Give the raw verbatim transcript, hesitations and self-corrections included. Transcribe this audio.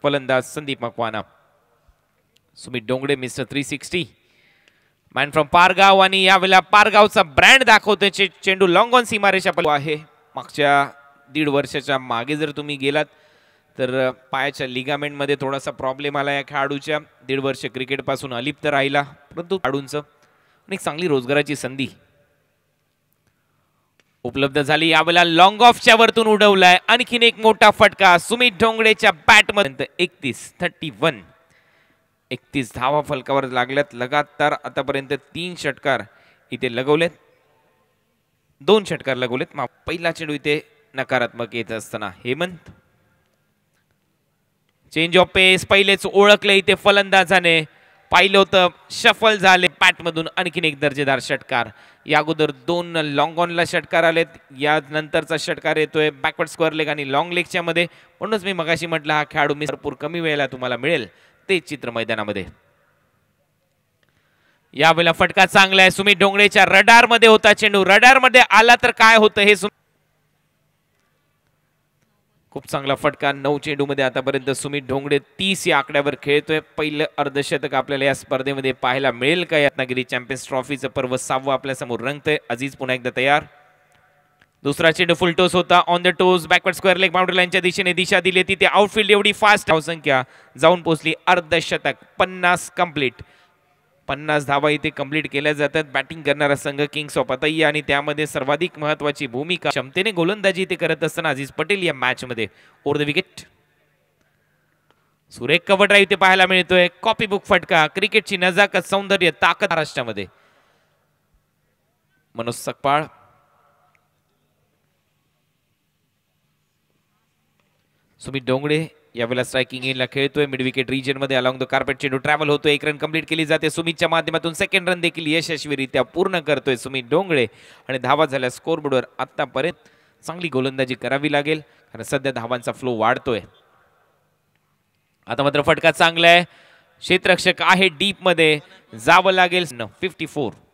फलंदाज Sandeep Makwana. Sumit Dongre mister three sixty man from Pargaon आणि यावेळेला पारगावचा ब्रँड दाखवतोय. चेंडू लॉंग ऑन सीमारेषा आहे. मागच्या दीड वर्षाच्या मागे जर तुम्ही गेलात तर पायाच्या लिगामेंट मध्ये थोडासा प्रॉब्लेम आला या खेळाडूच्या. दीड वर्ष क्रिकेट पासून अलिप्त राहिला, परंतु खेळाडूंचं एक चांगली रोजगाराची संधी उपलब्ध झाली. यावेळेला लॉंग ऑफच्या वरतून उडवलाय. आणखीन एक मोठा फटका सुमित डोंगरेच्या बॅटमध्ये. एकतीस थर्टी वन एकतीस धावा फलकावर लागल्यात. लगातार आतापर्यंत तीन षटकार इथे लगवलेत, दोन षटकार लगवलेत. पहिला चेंडू इथे नकारात्मक येत असताना हेमंत. चेंज ऑफ पेस पहिलेच ओळखले इथे फलंदाजाने. पाहिलं होतं शफल झाले बॅटमधून. आणखीन एक दर्जेदार षटकार. या अगोदर दोन लॉंग ऑनला षटकार आलेत, या नंतरचा षटकार येतोय बॅकवर्ड स्क्वेअर लेग आणि लॉंग लेगच्या मध्ये. म्हणूनच मी मगाशी म्हटलं हा खेळाडू मी भरपूर कमी वेळेला तुम्हाला मिळेल ते चित्र मैदानामध्ये. यावेळेला फटका चांगला आहे. सुमित डोंगरेच्या रडार मध्ये होता चेंडू. रडार मध्ये आला तर काय होतं हे खूप चांगला फटका. नऊ चेंडू मध्ये आतापर्यंत सुमित डोंगरे तीस या आकड्यावर खेळतोय. पहिलं अर्धशतक आपल्याला या स्पर्धेमध्ये पाहायला मिळेल का? रत्नागिरी चॅम्पियन्स ट्रॉफीचं पर्व सहावं आपल्या समोर रंगतंय. अजीज पुन्हा एकदा तयार. दुसरा चेंडू फुल टोस होता on the toss. Backward square leg boundary लाईनच्या दिशेने दिशा दिली. तिथे आउटफील्ड एवढी फास्ट धावसंख्या जाऊन पोहोचली अर्धशतक. पन्नास कंप्लीट. पन्नास धावा इथे कंप्लीट केल्या जातात. बॅटिंग करणारा संघ किंग्स ऑफ अतैया आणि त्यामध्ये सर्वाधिक महत्वाची भूमिका क्षमतेने गोलंदाजी इथे करत असताना अजीज पटेल या मॅच मध्ये ओव्हर द विकेट. सुरेख कव्हर ड्राईव्ह इथे पाहायला मिळतोय. कॉपी बुक फटका. क्रिकेटची नजाकत, सौंदर्य, ताकद महाराष्ट्रामध्ये. मनोज सकपाळ. सुमित डोंगरे यावेळेला स्ट्रायकिंग एनला खेळतोय. मिड विकेट रिजन मध्ये अलॉंग द कार्पेट चेंडू ट्रॅव्हल होतोय. एक रन कंप्लीट केली जाते. सुमितच्या माध्यमातून सेकंड रन देखील यशस्वीरित्या पूर्ण करतोय सुमित डोंगरे. आणि धावा झाल्या स्कोरबोर्डवर. आतापर्यंत चांगली गोलंदाजी करावी लागेल कारण सध्या धावांचा फ्लो वाढतोय. आता मात्र फटका चांगला आहे. क्षेत्ररक्षक आहे डीप मध्ये, जावं लागेल. Fifty four